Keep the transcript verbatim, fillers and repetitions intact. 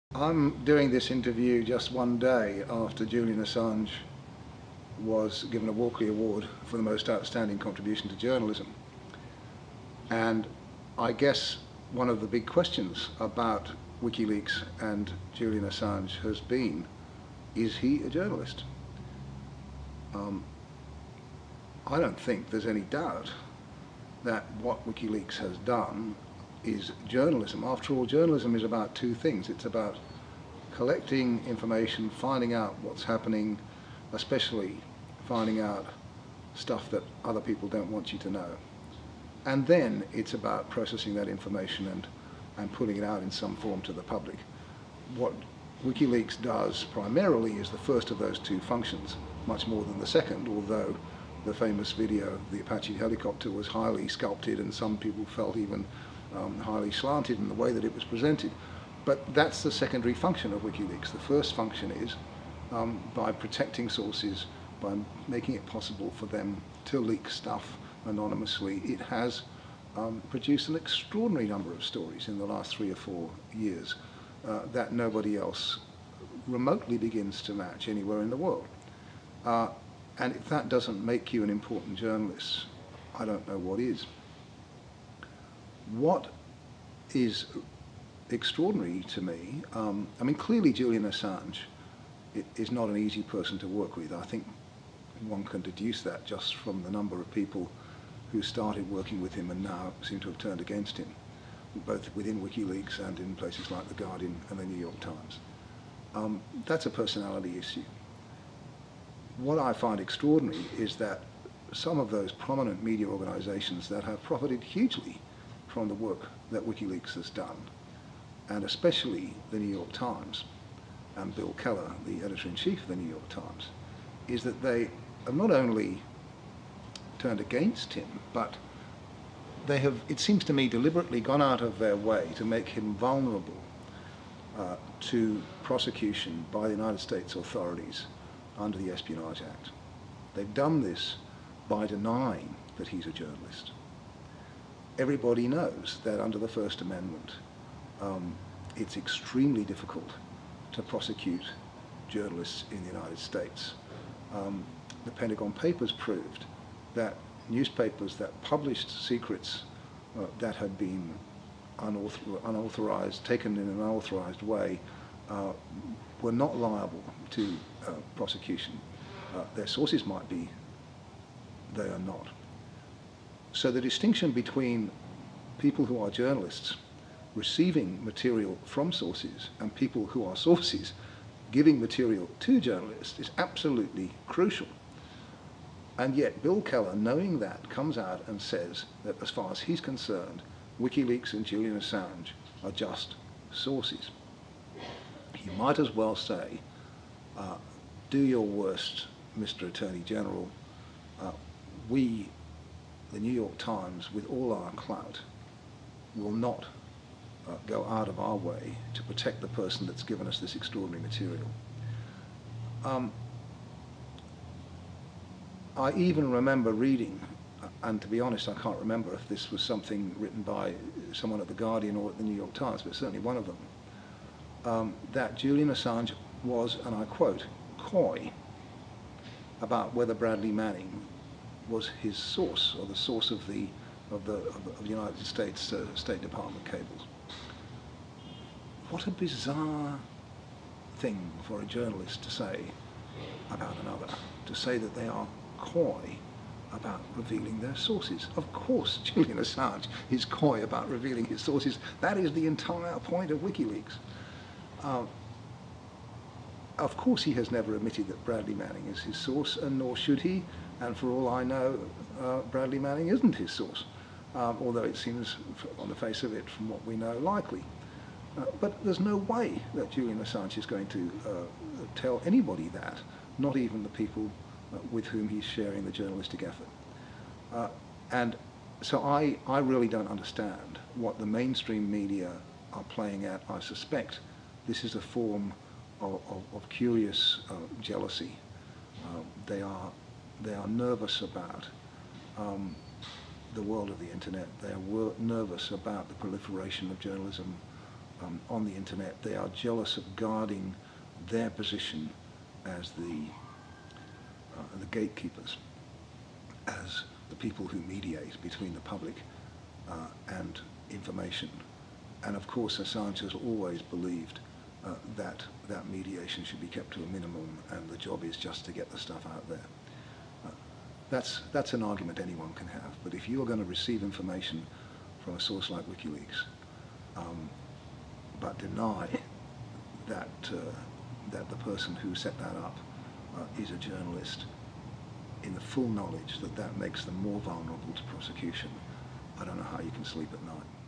I'm doing this interview just one day after Julian Assange was given a Walkley Award for the most outstanding contribution to journalism. And I guess one of the big questions about Wikileaks and Julian Assange has been, is he a journalist? Um, I don't think there's any doubt that what Wikileaks has done is journalism. After all, journalism is about two things. It's about collecting information, finding out what's happening, especially finding out stuff that other people don't want you to know. And then it's about processing that information and, and putting it out in some form to the public. What Wikileaks does primarily is the first of those two functions, much more than the second, although the famous video of the Apache helicopter was highly sculpted and some people felt even um, highly slanted in the way that it was presented. But that's the secondary function of Wikileaks. The first function is um, by protecting sources, by making it possible for them to leak stuff anonymously. It has um, produced an extraordinary number of stories in the last three or four years uh, that nobody else remotely begins to match anywhere in the world. Uh, and if that doesn't make you an important journalist, I don't know what is. What is extraordinary to me, um, I mean, clearly Julian Assange is not an easy person to work with. I think one can deduce that just from the number of people who started working with him and now seem to have turned against him, both within WikiLeaks and in places like The Guardian and the New York Times. Um, that's a personality issue. What I find extraordinary is that some of those prominent media organizations that have profited hugely from the work that WikiLeaks has done, and especially the New York Times and Bill Keller, the editor-in-chief of the New York Times, is that they have not only turned against him, but they have, it seems to me, deliberately gone out of their way to make him vulnerable uh, to prosecution by the United States authorities under the Espionage Act. They've done this by denying that he's a journalist. Everybody knows that under the First Amendment, um, it's extremely difficult to prosecute journalists in the United States. Um, the Pentagon Papers proved that newspapers that published secrets uh, that had been unauthor unauthorized, taken in an unauthorized way, uh, were not liable to uh, prosecution. Uh, their sources might be, they are not. So the distinction between people who are journalists receiving material from sources and people who are sources giving material to journalists is absolutely crucial. And yet Bill Keller, knowing that, comes out and says that as far as he's concerned, WikiLeaks and Julian Assange are just sources. You might as well say, uh, do your worst, Mister Attorney General. Uh, we, the New York Times, with all our clout, will not uh, go out of our way to protect the person that's given us this extraordinary material. Um, I even remember reading, and to be honest, I can't remember if this was something written by someone at The Guardian or at the New York Times, but certainly one of them, um, that Julian Assange was, and I quote, coy about whether Bradley Manning was his source, or the source of the of the, of the, of the United States uh, State Department cables. What a bizarre thing for a journalist to say about another, to say that they are coy about revealing their sources. Of course Julian Assange is coy about revealing his sources. That is the entire point of WikiLeaks. Uh, of course he has never admitted that Bradley Manning is his source, and nor should he, and for all I know, uh, Bradley Manning isn't his source, um, although it seems, on the face of it, from what we know, likely. Uh, but there's no way that Julian Assange is going to uh, tell anybody that, not even the people uh, with whom he's sharing the journalistic effort. Uh, and so I, I really don't understand what the mainstream media are playing at. I suspect this is a form of, of, of curious uh, jealousy. Uh, they are, they are nervous about um, the world of the internet. They are nervous about the proliferation of journalism um, on the internet. They are jealous of guarding their position as the, uh, the gatekeepers, as the people who mediate between the public uh, and information. And of course, Assange has always believed uh, that that mediation should be kept to a minimum, and the job is just to get the stuff out there. Uh, that's, that's an argument anyone can have, but if you're going to receive information from a source like Wikileaks, um, but deny that, uh, that the person who set that up uh, is a journalist, in the full knowledge that that makes them more vulnerable to prosecution, I don't know how you can sleep at night.